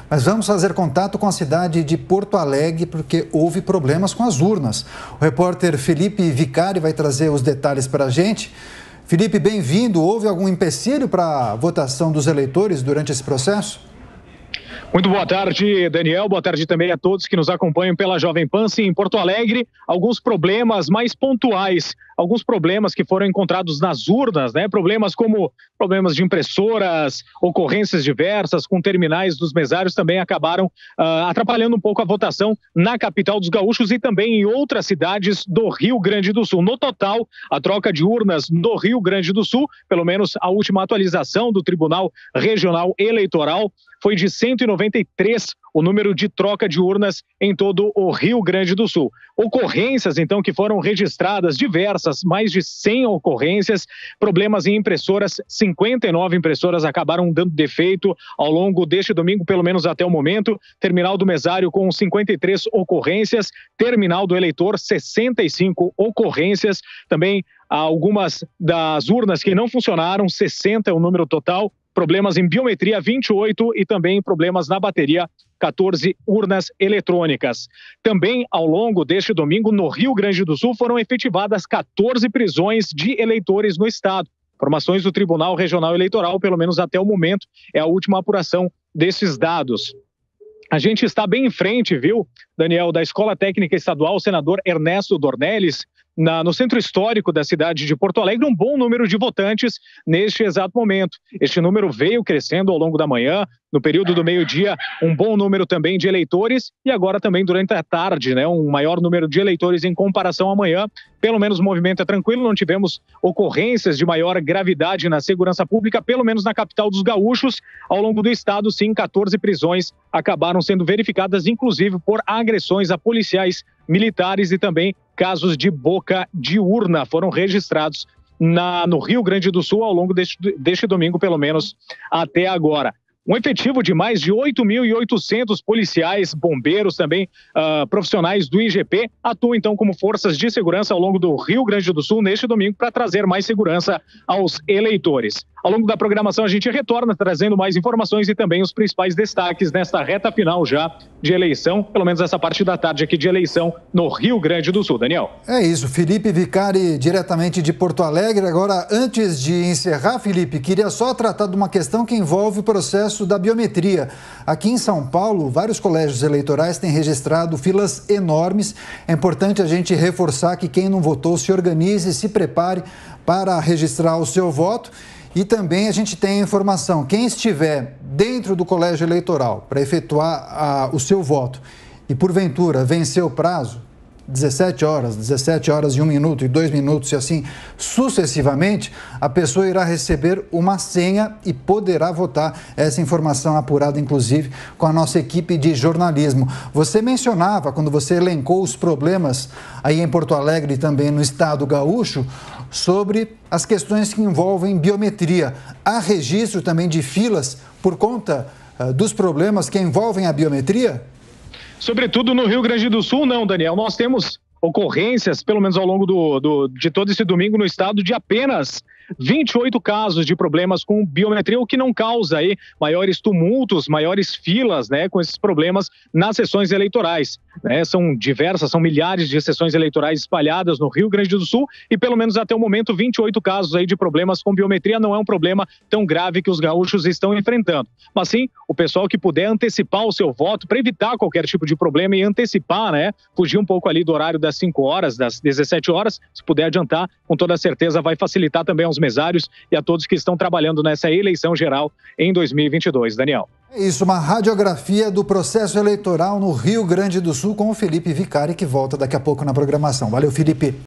Mas vamos fazer contato com a cidade de Porto Alegre, porque houve problemas com as urnas. O repórter Felipe Vicari vai trazer os detalhes para a gente. Felipe, bem-vindo. Houve algum empecilho para a votação dos eleitores durante esse processo? Muito boa tarde, Daniel. Boa tarde também a todos que nos acompanham pela Jovem Pan. Sim, em Porto Alegre, alguns problemas mais pontuais, alguns problemas que foram encontrados nas urnas, né? Problemas como problemas de impressoras, ocorrências diversas com terminais dos mesários também acabaram atrapalhando um pouco a votação na capital dos gaúchos e também em outras cidades do Rio Grande do Sul. No total, a troca de urnas no Rio Grande do Sul, pelo menos a última atualização do Tribunal Regional Eleitoral, foi de 193 o número de troca de urnas em todo o Rio Grande do Sul. Ocorrências, então, que foram registradas diversas, mais de 100 ocorrências, problemas em impressoras, 59 impressoras acabaram dando defeito ao longo deste domingo, pelo menos até o momento. Terminal do mesário com 53 ocorrências, terminal do eleitor, 65 ocorrências, também algumas das urnas que não funcionaram, 60 é o número total. Problemas em biometria, 28, e também problemas na bateria, 14 urnas eletrônicas. Também, ao longo deste domingo, no Rio Grande do Sul, foram efetivadas 14 prisões de eleitores no estado. Informações do Tribunal Regional Eleitoral, pelo menos até o momento, é a última apuração desses dados. A gente está bem em frente, viu, Daniel, da Escola Técnica Estadual, o senador Ernesto Dornelles, no centro histórico da cidade de Porto Alegre, um bom número de votantes neste exato momento. Este número veio crescendo ao longo da manhã, no período do meio-dia, um bom número também de eleitores e agora também durante a tarde, né, um maior número de eleitores em comparação à manhã. Pelo menos o movimento é tranquilo, não tivemos ocorrências de maior gravidade na segurança pública, pelo menos na capital dos gaúchos. Ao longo do estado, sim, 14 prisões acabaram sendo verificadas, inclusive por agressões a policiais militares e também casos de boca de urna foram registrados no Rio Grande do Sul ao longo deste domingo, pelo menos até agora. Um efetivo de mais de 8.800 policiais, bombeiros também, profissionais do IGP, atuam então como forças de segurança ao longo do Rio Grande do Sul neste domingo para trazer mais segurança aos eleitores. Ao longo da programação a gente retorna trazendo mais informações e também os principais destaques nesta reta final já de eleição, pelo menos essa parte da tarde aqui de eleição no Rio Grande do Sul. Daniel. É isso, Felipe Vicari, diretamente de Porto Alegre. Agora, antes de encerrar, Felipe, queria só tratar de uma questão que envolve o processo da biometria. Aqui em São Paulo, vários colégios eleitorais têm registrado filas enormes. É importante a gente reforçar que quem não votou se organize, se prepare para registrar o seu voto. E também a gente tem a informação, quem estiver dentro do colégio eleitoral para efetuar o seu voto e porventura venceu o prazo, 17 horas e 1 minuto e 2 minutos e assim sucessivamente, a pessoa irá receber uma senha e poderá votar. Essa informação apurada, inclusive, com a nossa equipe de jornalismo. Você mencionava, quando você elencou os problemas aí em Porto Alegre e também no estado gaúcho, sobre as questões que envolvem biometria. Há registro também de filas por conta dos problemas que envolvem a biometria? Sobretudo no Rio Grande do Sul, não, Daniel. Nós temos ocorrências, pelo menos ao longo de todo esse domingo no estado, de apenas 28 casos de problemas com biometria, o que não causa aí maiores tumultos, maiores filas, né, com esses problemas nas sessões eleitorais, né? São diversas, são milhares de sessões eleitorais espalhadas no Rio Grande do Sul e pelo menos até o momento 28 casos aí de problemas com biometria. Não é um problema tão grave que os gaúchos estão enfrentando, mas sim o pessoal que puder antecipar o seu voto para evitar qualquer tipo de problema e antecipar, né, fugir um pouco ali do horário das 5 horas, das 17 horas, se puder adiantar, com toda certeza vai facilitar também aos mesários e a todos que estão trabalhando nessa eleição geral em 2022. Daniel. É isso, uma radiografia do processo eleitoral no Rio Grande do Sul com o Felipe Vicari, que volta daqui a pouco na programação. Valeu, Felipe.